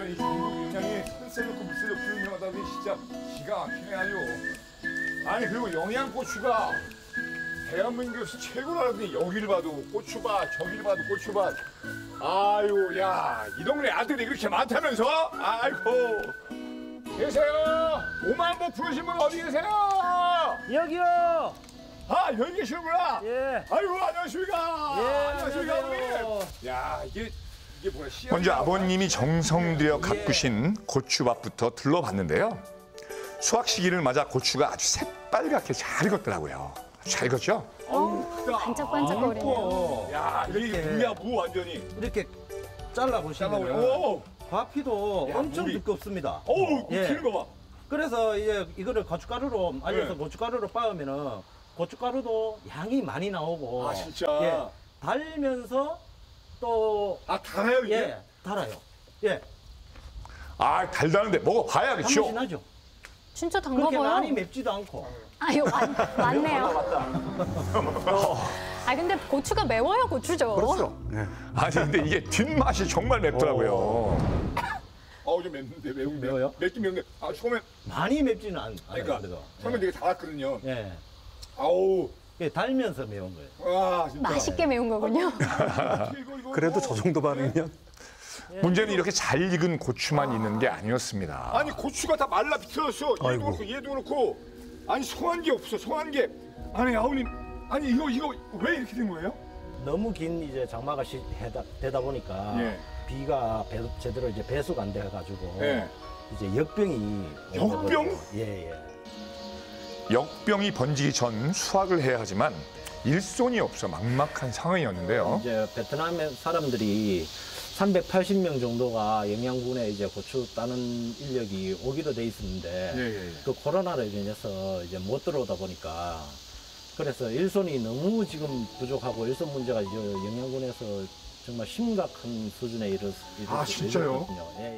아니 이 중국 영양이 산세 좋고 물세 좋고 유명하다더니 진짜 기가 막히네 아주. 아니 그리고 영양고추가 대한민국에서 최고라더니 여기를 봐도 고추밭 저기를 봐도 고추밭. 아유 야 이 동네 아들이 그렇게 많다면서? 아이고 계세요? 5만 보 부르신 분 어디 계세요? 여기요. 아 여기 계시는구나. 예. 아이고 안녕하십니까. 예, 안녕하십니까 안녕하세요. 형님. 야 이게 뭐야 씨앗이 먼저 나와? 아버님이 정성 들여 가꾸신 고추밭부터 둘러봤는데요. 수확 시기를 맞아 고추가 아주 새빨갛게 잘 익었더라고요. 잘 익었죠? 크다. 반짝반짝거리네요. 야 이게 이렇게. 무야 무 완전히. 이렇게 잘라 보시면 오, 과피도 야, 엄청 물이. 두껍습니다. 어우 예. 튀는 거 봐. 그래서 이제 이거를 고춧가루로 알려서 네. 고춧가루로 빻으면은 고춧가루도 양이 많이 나오고 아 진짜. 예. 달면서 또 아 달아요 이게? 예, 달아요. 예. 아 달다는데 먹어봐야겠죠. 단맛이 나죠. 진짜 그렇게 단가 봐요. 많이 맵지도 않고. 아유, 맞네요. 아, 근데 고추가 매워요, 고추죠. 그렇죠. 아니 근데 이게 뒷맛이 정말 맵더라고요. 어우 좀 맵는데 매운데. 매워요? 맵긴 매운데. 아 처음에 많이 맵지는 않아요. 그러니까 그래도. 처음에 되게 달았거든요. 예. 아우 예, 달면서 매운 거예요. 와 진짜. 맛있게 매운 거군요. 이거. 그래도 저 정도 반응이면 문제는 이렇게 잘 익은 고추만 있는 게 아니었습니다. 아니 고추가 다 말라 비틀었어. 얘도 아이고. 그렇고 얘도 그렇고. 아니 송한 게 없어. 송한 게. 아니 아버님. 아니 이거 왜 이렇게 된 거예요? 너무 긴 이제 장마가 되다 보니까 예. 비가 제대로 이제 배수가 안 돼가지고 예. 이제 역병이 역병? 예예. 역병이 번지기 전 수확을 해야 하지만 일손이 없어 막막한 상황이었는데요. 이제 베트남 사람들이 380명 정도가 영양군에 이제 고추 따는 인력이 오기로 돼 있었는데 예. 그 코로나로 인해서 이제 못 들어오다 보니까 그래서 일손이 너무 지금 부족하고 일손 문제가 이제 영양군에서 정말 심각한 수준에 아, 진짜요? 이르렀거든요. 예, 예.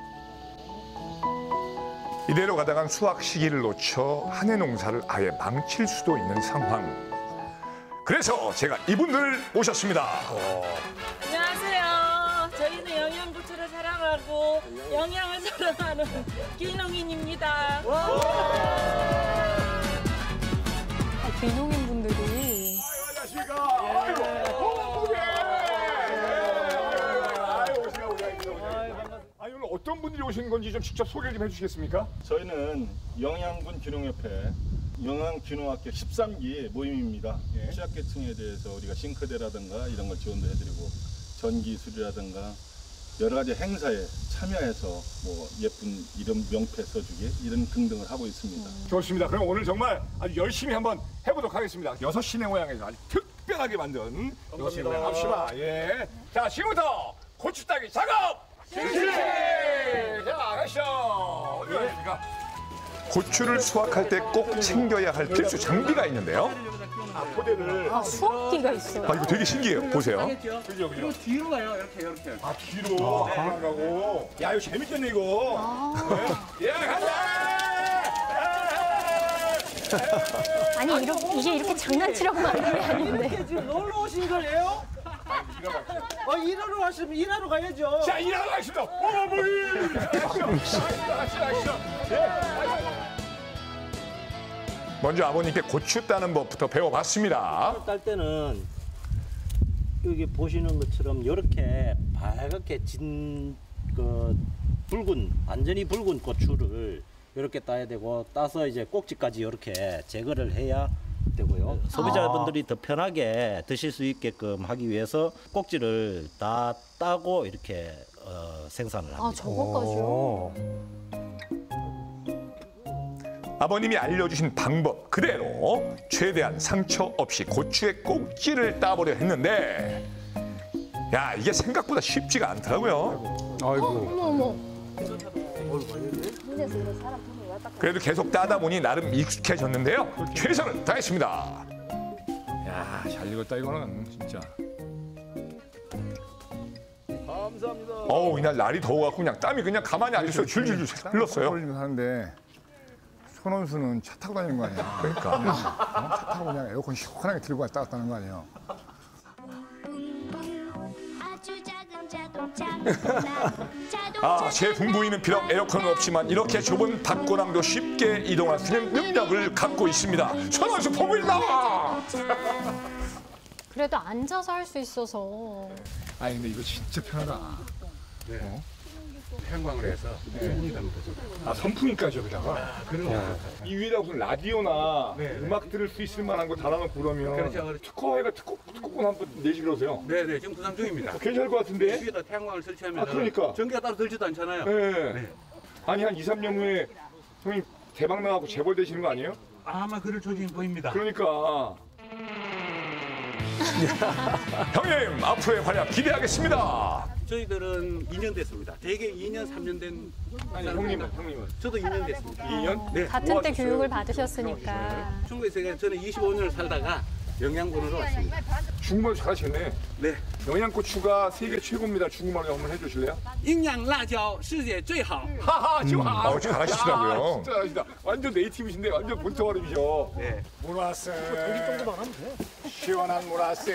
이대로 가다간 수확 시기를 놓쳐 한 해 농사를 아예 망칠 수도 있는 상황. 그래서 제가 이분들을 모셨습니다. 안녕하세요. 저희는 영양고추를 사랑하고 영양을 사랑하는 귀농인입니다. 귀농인 분들이. 안녕하십니까. 아이고. 호박고개. 아이고 오시나. 아니 오늘 어떤 분들이 오신 건지 좀 직접 소개를 좀 해주시겠습니까? 저희는 영양군 귀농협회 영양귀농학교 13기 모임입니다. 예. 취약계층에 대해서 우리가 싱크대라든가 이런 걸 지원도 해드리고 전기술이라든가 여러 가지 행사에 참여해서 뭐 예쁜 이름 명패 써주기 이런 등등을 하고 있습니다. 좋습니다. 그럼 오늘 정말 아주 열심히 한번 해보도록 하겠습니다. 6시내 모양에서 아주 특별하게 만든 6시내 모양 합시다. 예. 자, 지금부터 고추 따기 작업! 실시! 자, 가시죠. 어디 가십니까? 고추를 수확할 때 꼭 챙겨야 할 필수 장비가 있는데요. 포대를. 아, 수확기가 있어요. 아, 이거 되게 신기해요. 보세요. 그죠. 뒤로 가요. 이렇게. 아, 뒤로. 안 가고. 야, 이거 재밌겠네, 이거. 네. 예, 가자! 아니, 이게 이렇게 장난치려고 만든 게 아닌데. 지금 놀러 오신 거예요? 일하러 왔으면 일하러 가야죠. 자, 일하러 가십시다. 어머니! 가시죠. 먼저 아버님께 고추 따는 법부터 배워봤습니다. 딸 때는 여기 보시는 것처럼 이렇게 밝게 진 그 완전히 붉은 고추를 이렇게 따야 되고 따서 이제 꼭지까지 이렇게 제거를 해야 되고요. 소비자분들이 더 편하게 드실 수 있게끔 하기 위해서 꼭지를 다 따고 이렇게 생산을 합니다. 아, 저거까지요? 아버님이 알려주신 방법 그대로 최대한 상처 없이 고추의 꼭지를 따보려 했는데 야 이게 생각보다 쉽지가 않더라고요. 어머. 그래도 계속 따다 보니 나름 익숙해졌는데요. 최선을 다했습니다. 야, 잘 익었다, 이거는. 진짜. 감사합니다. 어우 이날 날이 더워갖고 그냥 땀이 그냥 가만히 안 있어요. 줄줄줄 흘렀어요. 걸리면서 하는데 손원수는 차 타고 다니는 거 아니야? 그러니까 차 타고 그냥 에어컨 시원하게 들고 왔다 갔다 하는 거 아니에요? 아주 작은 작은 아, 제 부부인은 비록 에어컨은 없지만 이렇게 좁은 밭고랑도 쉽게 이동할 수 있는 능력을 갖고 있습니다. 손원수 부부인 나와! 그래도 앉아서 할 수 있어서. 아니 근데 이거 진짜 편하다. 형광을 해서 아 선풍기까지 여기다가. 그럼 이 위에다 무슨 라디오나 음악 들을 수 있을 만한 거 달아놓고 그러면 그렇죠. 특허회가 특허권 한번 내시 그러세요. 네네 지금 구상 중입니다. 괜찮을 것 같은데? 위에다 태양광을 설치하면 아, 그러니까. 전기가 따로 들지도 않잖아요. 네. 네. 아니 한 2, 3년 후에 형님 대박 나갖고 재벌 되시는 거 아니에요? 아마 그럴 조짐이 보입니다. 그러니까. 형님, 앞으로의 활약 기대하겠습니다. 저희들은 2년 됐습니다. 대개 2년, 3년 된 아니 사람입니다. 형님은 저도 2년 됐습니다. 2년? 네. 같은 때 뭐 하셨어요? 교육을 받으셨으니까. 중국에서 저는 25년을 살다가 영양군으로 왔습니다. 중국말 잘하시네. 네. 영양고추가 세계 최고입니다. 중국말로 한번 해주실래요? 营养辣椒世界最好. 하하 좋아. 잘하시더라고요. 진짜 잘하시다. 완전 네이티브신데 완전 본토 발음이죠. 네. 모라스. 시원한 모라스.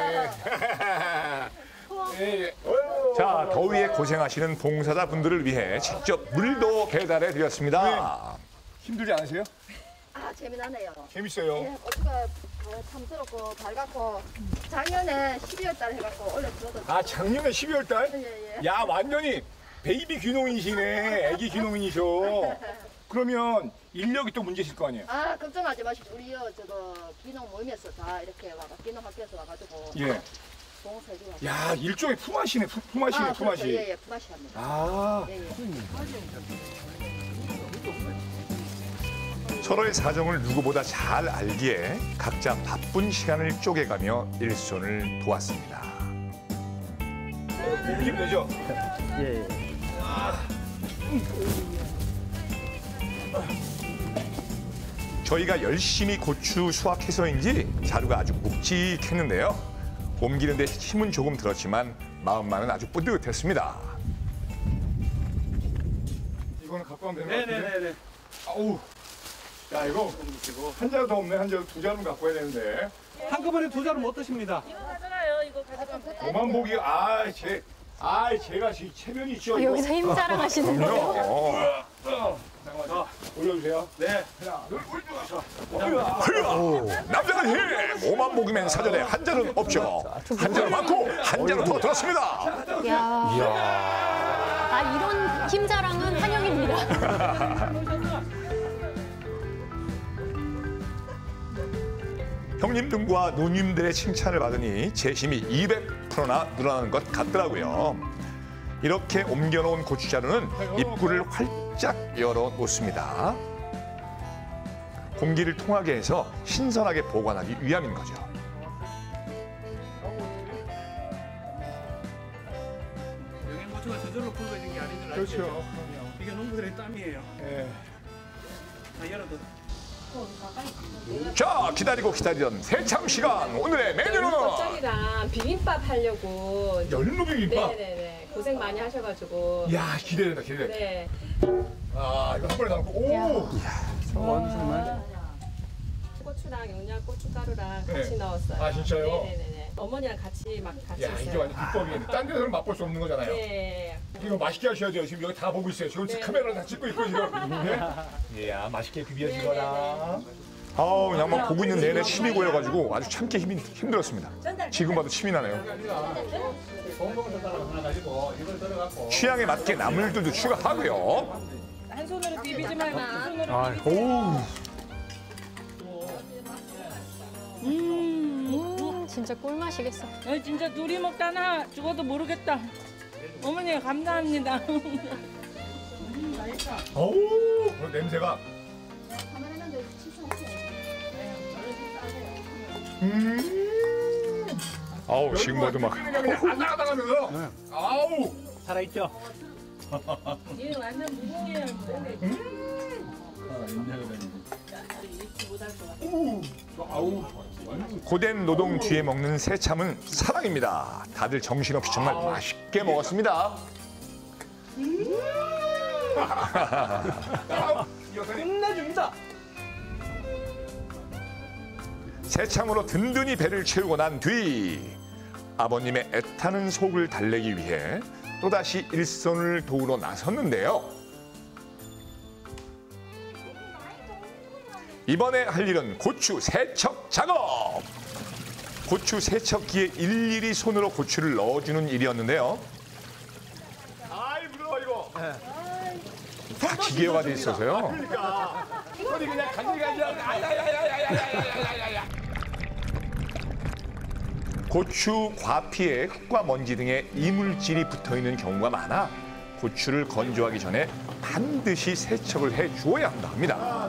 예. 자, 더위에 고생하시는 봉사자분들을 위해 직접 물도 배달해 드렸습니다. 힘들지 않으세요? 아 재미나네요. 재밌어요. 예, 고추가 탐스럽고 밝았고 작년에 12월 달에 해갖고 올해 들어도 아 작년에 12월 달? 예. 야 완전히 베이비 귀농인이시네. 애기 귀농인이셔. 그러면 인력이 또 문제실 거 아니에요? 아 걱정하지 마십시오. 우리 저거 귀농 모임에서 다 이렇게 와가 귀농 학교에서 와가지고 예. 봉사해주고. 야 일종의 품앗이네. 품앗이네. 품앗이. 예예 품앗이 합니다. 아. 예예. 서로의 사정을 누구보다 잘 알기에 각자 바쁜 시간을 쪼개가며 일손을 도왔습니다. 힘내죠? 예. 저희가 열심히 고추 수확해서인지 자루가 아주 묵직했는데요. 옮기는 데 힘은 조금 들었지만 마음만은 아주 뿌듯했습니다. 이거는 갖고 가면 되는 거 같은데? 네네네네. 아우. 야 이거 한 자루 더 없네. 한 자루 두 자루 갖고 와야 되는데. 한꺼번에 두 자루 못 드십니다. 이거 가져가요. 이거 가져가면 돼. 오만 보기 제가 체면이 있죠. 이거. 여기서 힘 자랑하시는 거예요? 잠깐만. 올려주세요. 네. 하나, 둘, 올려주세요. 오, 남자는 힘! 오만 목이면 사전에 한 자루는 없죠. 한 자루 많고 한 자루 더 들었습니다. 야. 아, 이런 힘 자랑은 환영입니다. 형님들과 누님들의 칭찬을 받으니 제 힘이 200%나 늘어나는 것 같더라고요. 이렇게 옮겨놓은 고추자루는 입구를 활짝 열어놓습니다. 공기를 통하게 해서 신선하게 보관하기 위함인 거죠. 영양고추가 저절로 굵어진 게 아닌 줄 알죠? 그렇죠. 그럼요. 이게 농부들의 땀이에요. 예. 다 열어도. 자, 기다리던 새참 시간. 오늘의 메뉴는 겉절이랑 비빔밥 하려고. 열무 비빔밥. 네네네. 고생 많이 하셔가지고. 야 기대된다 기대. 네. 아 이거 한 번에 담고. 오. 고추랑 영양고춧가루랑 네. 같이 넣었어요. 아, 진짜요? 네네네. 어머니랑 같이 같이 야 이게 있어요. 완전 비법이네. 딴 데서는 맛볼 수 없는 거잖아요. 네. 이거 맛있게 하셔야 돼요. 지금 여기 다 보고 있어요. 지금 네. 카메라 다 찍고 있고 지금. 네. 이야 맛있게 비벼지거나. 아우, 그냥 막 보고 있는 내내 침이 고여가지고 아주 참기 힘들었습니다. 지금 봐도 침이 나네요. 취향에 맞게 나물들도 추가하고요. 한 손으로 비비지 말고 두 손으로. 오, 진짜 꿀맛이겠어. 진짜 둘이 먹다 나 죽어도 모르겠다. 어머니 감사합니다. 어우 냄새가. 아우, 지금 봐도 막. 나가면서. 아우. 살아있죠? 얘 완전 무공이에요. 고된 노동 뒤에 먹는 새참은 사랑입니다. 다들 정신없이 정말 맛있게 먹었습니다. 끝내줍니다. 새참으로 든든히 배를 채우고 난 뒤 아버님의 애타는 속을 달래기 위해 또다시 일손을 도우러 나섰는데요. 이번에 할 일은 고추 세척 작업. 고추 세척기에 일일이 손으로 고추를 넣어주는 일이었는데요. 아이 부러워 이거. 다 기계화가 돼 있어서요. 그러니까 손이 그냥 간질간질. 아야야야야야야야야야야. 고추 과피에 흙과 먼지 등의 이물질이 붙어있는 경우가 많아 고추를 건조하기 전에 반드시 세척을 해주어야 한다 합니다.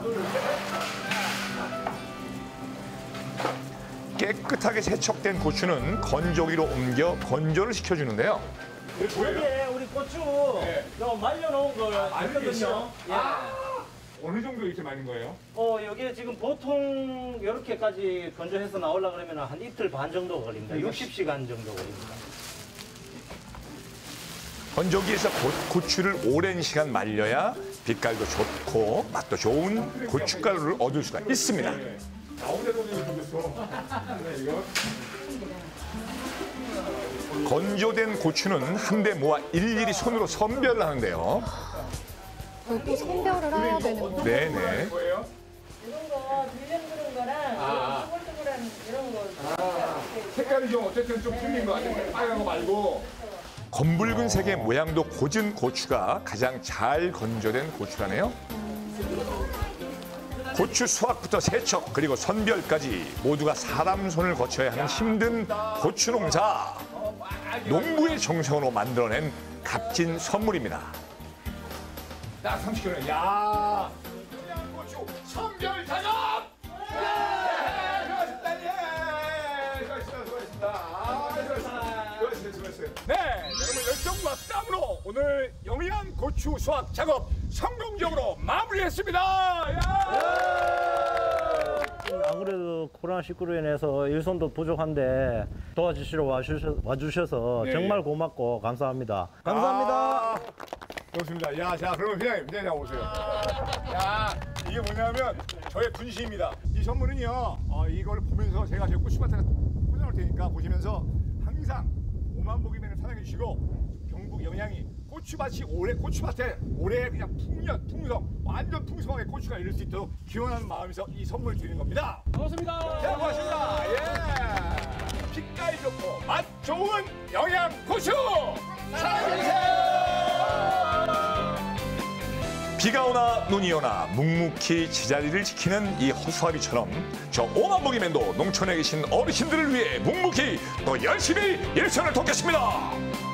깨끗하게 세척된 고추는 건조기로 옮겨 건조를 시켜주는데요. 여기에 우리 고추 요 말려놓은 거 있거든요. 어느 정도 이렇게 많은 거예요? 여기에 지금 보통 이렇게까지 건조해서 나오려 그러면 한 이틀 반 정도 걸립니다. 60시간 정도 걸립니다. 건조기에서 고추를 오랜 시간 말려야 빛깔도 좋고 맛도 좋은 고춧가루를 얻을 수가 있습니다. 나오는 돈이 생겼어. 이거. 건조된 고추는 한데 모아 일일이 손으로 선별을 하는데요. 또 선별을 해야 되는 거. 네네. 뭐예요? 이런 거 들려주는 거랑 뚜글뚜글한 이런 거. 색깔이 좀 어쨌든 좀 틀린 거 같아요. 빨간 거 말고. 검붉은 색의 모양도 고진 고추가 가장 잘 건조된 고추라네요. 고추 수확부터 세척 그리고 선별까지 모두가 사람 손을 거쳐야 하는 힘든 고추 농사. 농부의 정성으로 만들어낸 값진 선물입니다. 딱 30kg. 야. 고추 선별 작업. 수고하셨다. 수고하셨습니다. 네, 여러분 열정과 땀으로 오늘 영양 고추 수확 작업 성공적으로 마무리했습니다. 아무래도 코로나19로 인해서 일손도 부족한데 도와주시러 와주셔서 네. 정말 고맙고 감사합니다. 감사합니다. 좋습니다. 야, 자, 그러면 회장님 오세요. 야, 이게 뭐냐면 저의 분심입니다. 이 선물은요, 이걸 보면서 제가 제 고추밭에 꽂아놓을 테니까 보시면서 항상 5만 보기면을 사랑해 주시고 경북 영양이 고추밭이 고추밭에 올해 그냥 풍성, 완전 풍성하게 고추가 이룰 수 있도록 기원하는 마음에서 이 선물 드리는 겁니다. 고맙습니다. 자, 고맙습니다. 예. 빛깔 좋고 맛 좋은 영양 고추 사랑해주세요. 비가 오나 눈이 오나 묵묵히 제자리를 지키는 이 허수아비처럼 저 5만 보기맨도 농촌에 계신 어르신들을 위해 묵묵히 또 열심히 일선을 돕겠습니다.